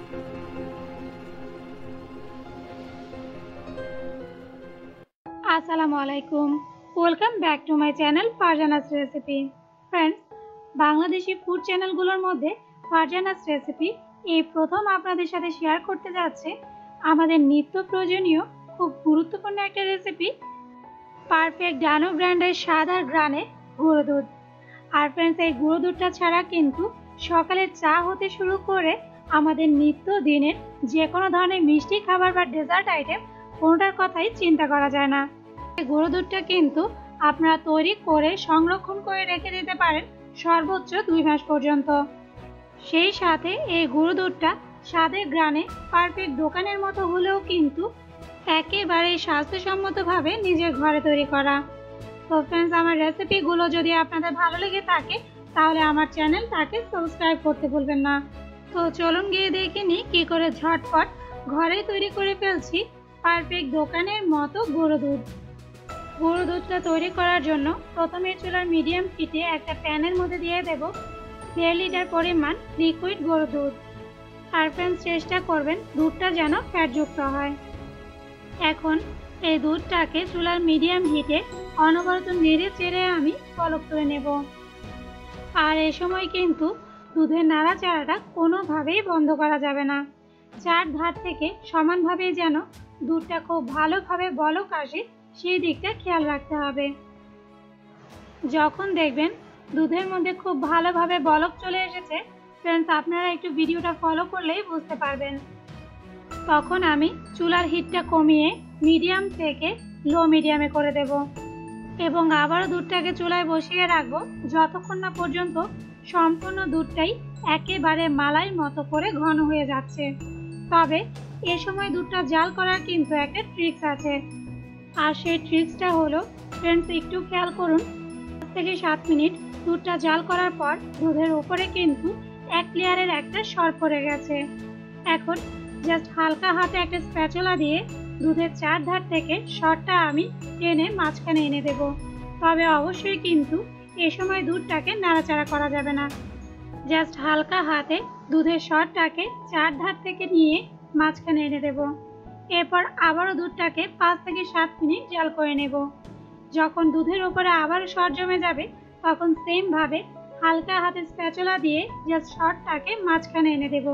আসসালামু আলাইকুম, welcome back to my channel Farzana's recipe. Friends, Bangladeshi food চ্যানেলগুলোর মধ্যে ফারজানাস রেসিপি এই প্রথম আপনাদের সাথে শেয়ার করতে যাচ্ছে আমাদের নিত্য প্রয়োজনীয় খুব গুরুত্বপূর্ণ একটা রেসিপি, পারফেক্ট ডানো ব্র্যান্ডের স্বাদ আর গ্রানে গুঁড়ো দুধ। আর ফ্রেন্ডস, এই গুঁড়ো দুধটা ছাড়া কিন্তু সকালের চা হতে শুরু করে আমাদের নিত্য দিনের যে কোনো ধরনের মিষ্টি খাবার বা ডেজার্ট আইটেম কোনোটার কথাই চিন্তা করা যায় না। গুঁড়ো দুধটা কিন্তু আপনারা তৈরি করে সংরক্ষণ করে রেখে দিতে পারেন সর্বোচ্চ 2 মাস পর্যন্ত। সেই সাথে এই গুঁড়ো দুধটা স্বাদে গ্রানে পারফেক্ট দোকানের মতো হলেও কিন্তু একেবারেই স্বাস্থ্যসম্মতভাবে নিজের ঘরে তৈরি করা। তো ফ্রেন্ডস, আমার রেসিপিগুলো যদি আপনাদের ভালো লেগে থাকে তাহলে আমার চ্যানেলটাকে সাবস্ক্রাইব করতে ভুলবেন না। তো চলুন গিয়ে দেখে নিই কী করে ঝটপট ঘরে তৈরি করে ফেলছি পারফেক্ট দোকানের মতো গুঁড়ো দুধ। গুঁড়ো দুধটা তৈরি করার জন্য প্রথমে চুলার মিডিয়াম হিটে একটা প্যানের মধ্যে দিয়ে দেব 1.5 লিটার পরিমাণ লিকুইড গুঁড়ো দুধ। আর ফ্রেন্ডস, চেষ্টা করবেন দুধটা যেন ফ্যাটযুক্ত হয়। এখন এই দুধটাকে চুলার মিডিয়াম হিটে অনবরত নেড়ে চেড়ে আমি বলক তুলে নেব। আর এই সময় কিন্তু দুধের নাড়াচাড়াটা কোনোভাবেই বন্ধ করা যাবে না। চার ধার থেকে সমানভাবে যেন দুধটা খুব ভালোভাবে বলক আসে সেই দিকটা খেয়াল রাখতে হবে। যখন দেখবেন দুধের মধ্যে খুব ভালোভাবে বলক চলে এসেছে, ফ্রেন্ডস আপনারা একটু ভিডিওটা ফলো করলেই বুঝতে পারবেন। তখন আমি চুলার হিটটা কমিয়ে মিডিয়াম থেকে লো মিডিয়ামে করে দেব এবং আবারও দুধটাকে চুলায় বসিয়ে রাখবো যতক্ষণ না পর্যন্ত সম্পূর্ণ দুধটাই একেবারে মালাইয়ের মতো করে ঘন হয়ে যাচ্ছে। তবে এ সময় দুধটা জাল করার কিন্তু একটা ট্রিক্স আছে, আর সেই ট্রিক্সটা হলো ফ্রেন্ডস একটু খেয়াল করুন। 5 থেকে 7 মিনিট দুধটা জাল করার পর দুধের উপরে কিন্তু এক লেয়ারের একটা সর পড়ে গেছে। এখন জাস্ট হালকা হাতে একটা স্প্যাচুলা দিয়ে দুধের চার ধার থেকে সরটা আমি টেনে মাঝখানে এনে দেব। তবে অবশ্যই কিন্তু এ সময় দুধটাকে নাড়াচাড়া করা যাবে না। জাস্ট হালকা হাতে দুধের সরটাকে চার ধার থেকে নিয়ে মাঝখানে এনে দেব। এরপর আবারও দুধটাকে 5 থেকে 7 মিনিট জাল করে নেব। যখন দুধের উপরে আবারও সর জমে যাবে তখন সেম ভাবে হালকা হাতে স্প্যাচুলা দিয়ে জাস্ট সরটাকে মাঝখানে এনে দেব।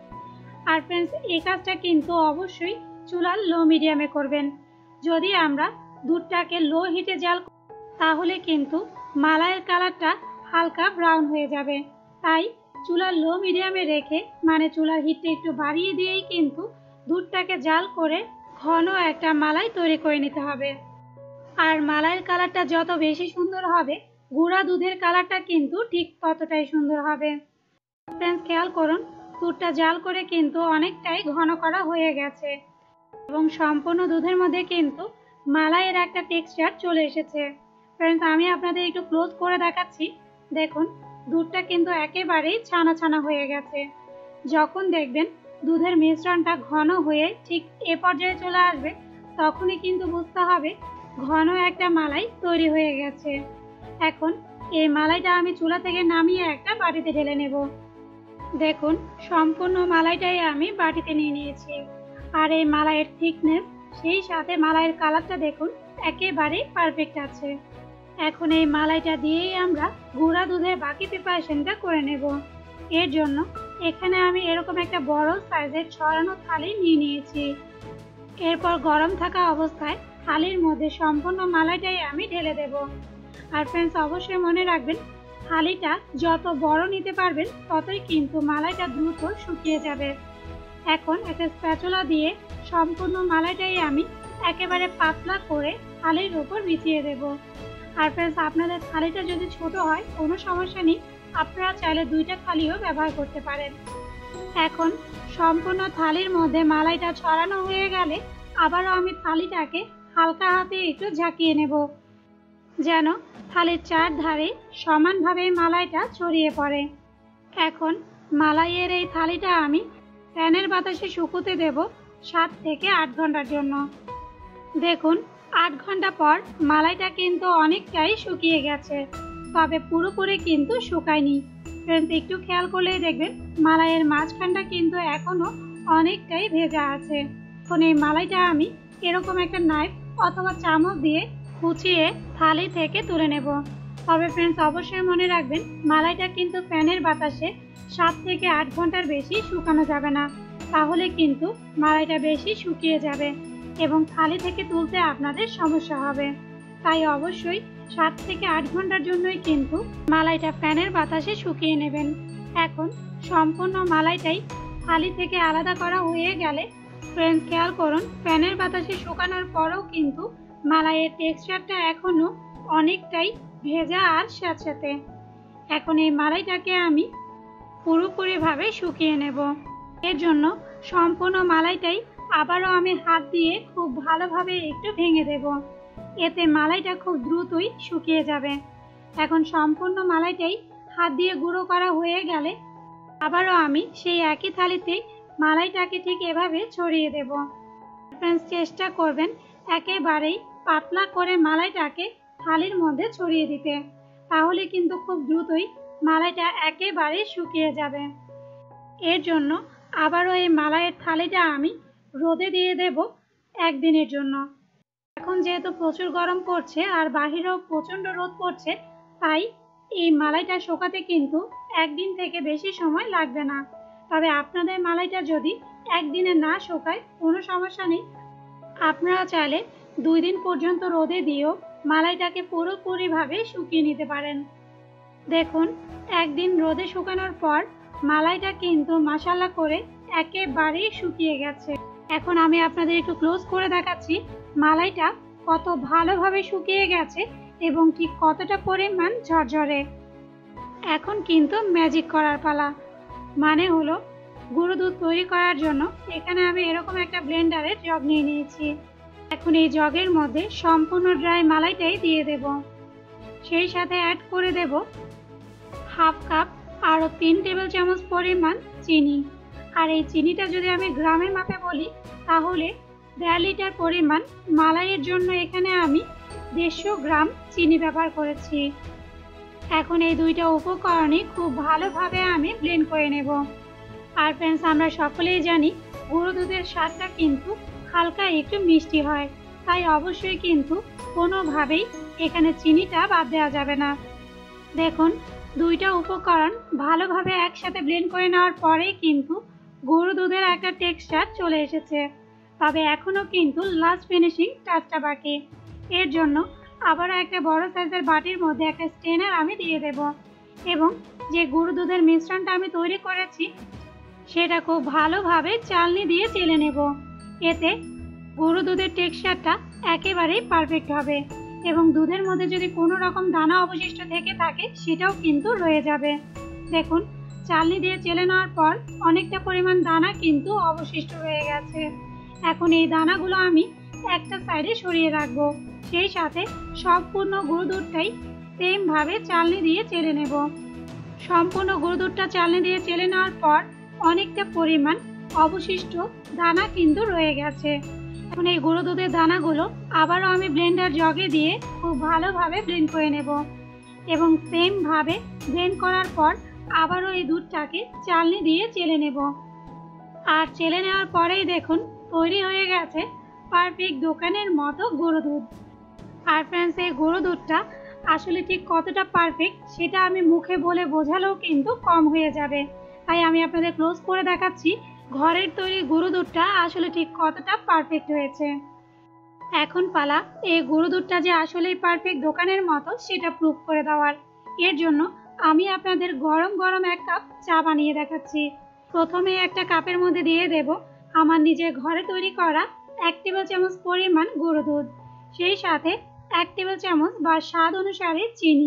আর ফ্রেন্ডস, এই কাজটা কিন্তু অবশ্যই চুলার লো মিডিয়ামে করবেন। যদি আমরা দুধটাকে লো হিটে জাল তাহলে কিন্তু মালাইয়ের কালারটা হালকা ব্রাউন হয়ে যাবে। তাই চুলার লো মিডিয়ামে রেখে মানে চুলার হিটটা একটু বাড়িয়ে দিয়েই কিন্তু দুধটাকে জাল করে ঘন একটা মালাই তৈরি করে নিতে হবে। আর মালাইয়ের কালারটা যত বেশি সুন্দর হবে গুঁড়া দুধের কালারটা কিন্তু ঠিক ততটাই সুন্দর হবে। ফ্রেন্ডস, খেয়াল করুন দুধটা জাল করে কিন্তু অনেকটাই ঘন করা হয়ে গেছে এবং সম্পূর্ণ দুধের মধ্যে কিন্তু মালাইয়ের একটা টেক্সচার চলে এসেছে। ফ্রেন্ডস, আমি আপনাদের একটু ক্লোজ করে দেখাচ্ছি। দেখুন দুধটা কিন্তু একেবারেই ছানা ছানা হয়ে গেছে। যখন দেখবেন দুধের মিশ্রণটা ঘন হয়ে ঠিক এ পর্যায়ে চলে আসবে তখনই কিন্তু বুঝতে হবে ঘন একটা মালাই তৈরি হয়ে গেছে। এখন এই মালাইটা আমি চুলা থেকে নামিয়ে একটা বাটিতে ঢেলে নেব। দেখুন সম্পূর্ণ মালাইটাই আমি বাটিতে নিয়ে নিয়েছি। আর এই মালাইয়ের থিকনেস সেই সাথে মালাইয়ের কালারটা দেখুন একেবারেই পারফেক্ট আছে। এখন এই মালাইটা দিয়েই আমরা গুঁড়া দুধের বাকি প্রিপারেশনটা করে নেব। এর জন্য এখানে আমি এরকম একটা বড় সাইজের ছড়ানো থালি নিয়ে নিয়েছি। এরপর গরম থাকা অবস্থায় থালির মধ্যে সম্পূর্ণ মালাইটাই আমি ঢেলে দেব। আর ফ্রেন্ডস, অবশ্যই মনে রাখবেন থালিটা যত বড় নিতে পারবেন ততই কিন্তু মালাইটা দ্রুত শুকিয়ে যাবে। এখন একটা স্প্যাচুলা দিয়ে সম্পূর্ণ মালাইটাই আমি একেবারে পাতলা করে থালির উপর বিছিয়ে দেব। আর ফ্রেন্ডস, আপনাদের থালিটা যদি ছোট হয় কোনো সমস্যা নেই, আপনারা চাইলে 2টা থালিও ব্যবহার করতে পারেন। এখন সম্পূর্ণ থালির মধ্যে মালাইটা ছড়ানো হয়ে গেলে আবারও আমি থালিটাকে হালকা হাতে একটু ঝাঁকিয়ে নেব যেন থালির চার ধারে সমানভাবে মালাইটা ছড়িয়ে পড়ে। এখন মালাইয়ের এই থালিটা আমি ফ্যানের বাতাসে শুকোতে দেব 7 থেকে 8 ঘন্টার জন্য। দেখুন 8 ঘন্টা পর মালাইটা কিন্তু অনেকটাই শুকিয়ে গেছে, তবে পুরোপুরি কিন্তু শুকায়নি। ফ্রেন্ডস একটু খেয়াল করলেই দেখবেন মালাইয়ের মাঝখানটা কিন্তু এখনো অনেকটাই ভেজা আছে। এখন এই মালাইটা আমি এরকম একটা নাইফ অথবা চামচ দিয়ে কুচিয়ে থালি থেকে তুলে নেব। তবে ফ্রেন্ডস অবশ্যই মনে রাখবেন মালাইটা কিন্তু ফ্যানের বাতাসে 7 থেকে 8 ঘন্টার বেশি শুকানো যাবে না, তাহলে কিন্তু মালাইটা বেশি শুকিয়ে যাবে এবং থালি থেকে তুলতে আপনাদের সমস্যা হবে। তাই অবশ্যই 7 থেকে 8 ঘন্টার জন্যই কিন্তু মালাইটা ফ্যানের বাতাসে শুকিয়ে নেবেন। এখন সম্পূর্ণ মালাইটাই থালি থেকে আলাদা করা হয়ে গেলে ফ্রেন্ডস খেয়াল করুন ফ্যানের বাতাসে শুকানোর পরেও কিন্তু মালাইয়ের টেক্সচারটা এখনো অনেকটাই ভেজা আর স্যাঁতস্যাঁতে। এখন এই মালাইটাকে আমি পুরোপুরিভাবে শুকিয়ে নেব। এর জন্য সম্পূর্ণ মালাইটাই আবারও আমি হাত দিয়ে খুব ভালোভাবে একটু ভেঙে দেব, এতে মালাইটা খুব দ্রুতই শুকিয়ে যাবে। এখন সম্পূর্ণ মালাইটাই হাত দিয়ে গুঁড়ো করা হয়ে গেলে আবারও আমি সেই একই থালিতে মালাইটাকে ঠিক এভাবে ছড়িয়ে দেব। ফ্রেন্ডস চেষ্টা করবেন একেবারেই পাতলা করে মালাইটাকে থালির মধ্যে ছড়িয়ে দিতে, তাহলে কিন্তু খুব দ্রুতই মালাইটা একেবারে শুকিয়ে যাবে। এর জন্য আবারও এই মালাইয়ের থালিটা আমি রোদে দিয়ে দেব একদিনের জন্য। এখন যেহেতু প্রচুর গরম পড়ছে আর বাহিরেও প্রচণ্ড রোদ পড়ছে, তাই এই মালাইটা শুকাতে কিন্তু একদিন থেকে বেশি সময় লাগবে না। তবে আপনাদের মালাইটা যদি একদিনে না শুকায় কোনো সমস্যা নেই, আপনারা চাইলে 2 দিন পর্যন্ত রোদে দিয়েও মালাইটাকে পুরোপুরিভাবে শুকিয়ে নিতে পারেন। দেখুন একদিন রোদে শুকানোর পর মালাইটা কিন্তু মাশাআল্লাহ করে একেবারেই শুকিয়ে গেছে। এখন আমি আপনাদের একটু ক্লোজ করে দেখাচ্ছি মালাইটা কত ভালোভাবে শুকিয়ে গেছে এবং ঠিক কতটা পরিমাণ ঝরঝরে। এখন কিন্তু ম্যাজিক করার পালা, মানে হলো গুঁড়ো দুধ তৈরি করার জন্য এখানে আমি এরকম একটা ব্লেন্ডারের জগ নিয়ে নিয়েছি। এখন এই জগের মধ্যে সম্পূর্ণ ড্রাই মালাইটাই দিয়ে দেব, সেই সাথে অ্যাড করে দেব হাফ কাপ আরও 3 টেবিল চামচ পরিমাণ চিনি। আর এই চিনিটা যদি আমি গ্রামের মাপে বলি তাহলে 1.5 লিটার পরিমাণ মালাইয়ের জন্য এখানে আমি 150 গ্রাম চিনি ব্যবহার করেছি। এখন এই দুইটা উপকরণই খুব ভালোভাবে আমি ব্লেন্ড করে নেব। আর ফ্রেন্ডস আমরা সকলেই জানি গুঁড়ো দুধের স্বাদটা কিন্তু হালকা একটু মিষ্টি হয়, তাই অবশ্যই কিন্তু কোনোভাবেই এখানে চিনিটা বাদ দেওয়া যাবে না। দেখুন দুইটা উপকরণ ভালোভাবে একসাথে ব্লেন্ড করে নেওয়ার পরেই কিন্তু গুঁড়ো দুধের একটা টেক্সচার চলে এসেছে। তবে এখনও কিন্তু লাস্ট ফিনিশিং টাচটা বাকি। এর জন্য আবারও একটা বড় সাইজের বাটির মধ্যে একটা স্ট্রেনার আমি দিয়ে দেব এবং যে গুঁড়ো দুধের মিশ্রণটা আমি তৈরি করেছি সেটা খুব ভালোভাবে চালনি দিয়ে চেলে নেব। এতে গুঁড়ো দুধের টেক্সচারটা একেবারেই পারফেক্ট হবে এবং দুধের মধ্যে যদি কোনো রকম দানা অবশিষ্ট থেকে থাকে সেটাও কিন্তু রয়ে যাবে। দেখুন চালনি দিয়ে চেলে নেওয়ার পর অনেকটা পরিমাণ দানা কিন্তু অবশিষ্ট রয়ে গেছে। এখন এই দানাগুলো আমি একটা সাইডে সরিয়ে রাখবো, সেই সাথে সম্পূর্ণ গুঁড়ো দুধটাই সেমভাবে চালনি দিয়ে চেলে নেব। সম্পূর্ণ গুঁড়ো দুধটা চালনি দিয়ে চেলে নেওয়ার পর অনেকটা পরিমাণ অবশিষ্ট দানা কিন্তু রয়ে গেছে। এখন এই গুঁড়ো দুধের দানাগুলো আবারও আমি ব্লেন্ডার জগে দিয়ে খুব ভালোভাবে ব্লেন্ড করে নেব এবং সেমভাবে ব্লেন্ড করার পর আবারও এই দুধটাকে চালনি দিয়ে চেলে নেব। আর চেলে নেওয়ার পরেই দেখুন তৈরি হয়ে গেছে পারফেক্ট দোকানের মতো গুঁড়ো দুধ। আর ফ্রেন্ডস এই গুঁড়ো দুধটা আসলে ঠিক কতটা পারফেক্ট সেটা আমি মুখে বলে বোঝালেও কিন্তু কম হয়ে যাবে, তাই আমি আপনাদের ক্লোজ করে দেখাচ্ছি ঘরের তৈরি গুঁড়ো দুধটা আসলে ঠিক কতটা পারফেক্ট হয়েছে। এখন পালা এই গুঁড়ো দুধটা যে আসলেই পারফেক্ট দোকানের মতো সেটা প্রুভ করে দেওয়ার। এর জন্য আমি আপনাদের গরম গরম 1 কাপ চা বানিয়ে দেখাচ্ছি। প্রথমে একটা কাপের মধ্যে দিয়ে দেব আমার নিজের ঘরে তৈরি করা 1 টেবিল চামচ পরিমাণ গুঁড়ো দুধ, সেই সাথে 1 টেবিল চামচ বা স্বাদ অনুসারে চিনি,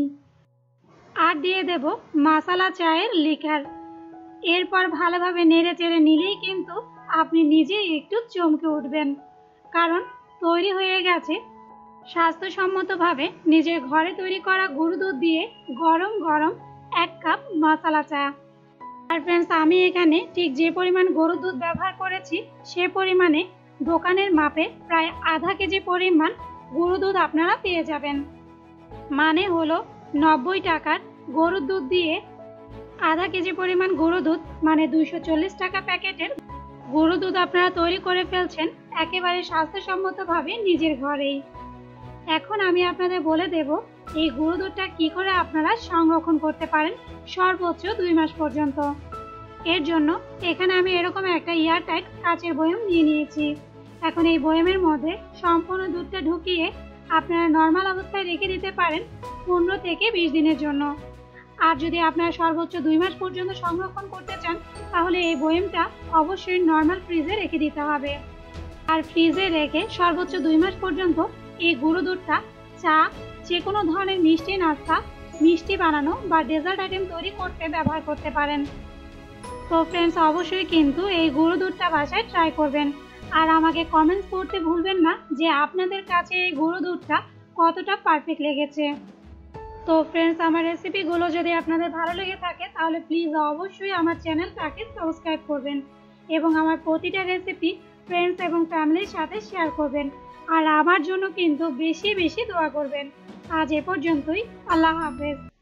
আর দিয়ে দেব মশলা চায়ের লিকার। এরপর ভালোভাবে নেড়ে চেড়ে নিলেই কিন্তু আপনি নিজেই একটু চমকে উঠবেন, কারণ তৈরি হয়ে গেছে স্বাস্থ্যসম্মতভাবে নিজের ঘরে তৈরি করা গুঁড়ো দুধ দিয়ে গরম গরম 1 কাপ মশলা চা। আর ফ্রেন্ডস আমি এখানে ঠিক যে পরিমাণ গরুর দুধ ব্যবহার করেছি সে পরিমাণে দোকানের মাপে প্রায় আধা কেজি পরিমাণ গরুর দুধ আপনারা পেয়ে যাবেন। মানে হলো 90 টাকার গরুর দুধ দিয়ে আধা কেজি পরিমাণ গুঁড়ো দুধ মানে 240 টাকা প্যাকেটের গুঁড়ো দুধ আপনারা তৈরি করে ফেলছেন একেবারে স্বাস্থ্যসম্মতভাবে নিজের ঘরেই। এখন আমি আপনাদের বলে দেব এই গুঁড়ো দুধটা কি করে আপনারা সংরক্ষণ করতে পারেন সর্বোচ্চ 2 মাস পর্যন্ত। এর জন্য এখানে আমি এরকম একটা এয়ারটাইট কাচের বয়ম নিয়ে নিয়েছি। এখন এই বয়মের মধ্যে সম্পূর্ণ দুধটা ঢুকিয়ে আপনারা নর্মাল অবস্থায় রেখে দিতে পারেন 15 থেকে 20 দিনের জন্য। আর যদি আপনারা সর্বোচ্চ 2 মাস পর্যন্ত সংরক্ষণ করতে চান তাহলে এই বয়মটা অবশ্যই নর্মাল ফ্রিজে রেখে দিতে হবে। আর ফ্রিজে রেখে সর্বোচ্চ 2 মাস পর্যন্ত এই গুঁড়ো দুধটা চা, যে কোনো ধরনের মিষ্টি নাস্তা, মিষ্টি বানানো বা ডেজার্ট আইটেম তৈরি করতে ব্যবহার করতে পারেন। তো ফ্রেন্ডস, অবশ্যই কিন্তু এই গুঁড়ো দুধটা বাসায় ট্রাই করবেন। আর আমাকে কমেন্টস করতে ভুলবেন না যে আপনাদের কাছে এই গুঁড়ো দুধটা কতটা পারফেক্ট লেগেছে। তো ফ্রেন্ডস, আমার রেসিপিগুলো যদি আপনাদের ভালো লেগে থাকে তাহলে প্লিজ অবশ্যই আমার চ্যানেলটাকে সাবস্ক্রাইব করবেন এবং আমার প্রতিটা রেসিপি ফ্রেন্ডস এবং ফ্যামিলির সাথে শেয়ার করবেন। আর আমার জন্য কিন্তু বেশি বেশি দোয়া করবেন। আজ এ পর্যন্তই। আল্লাহ হাফেজ।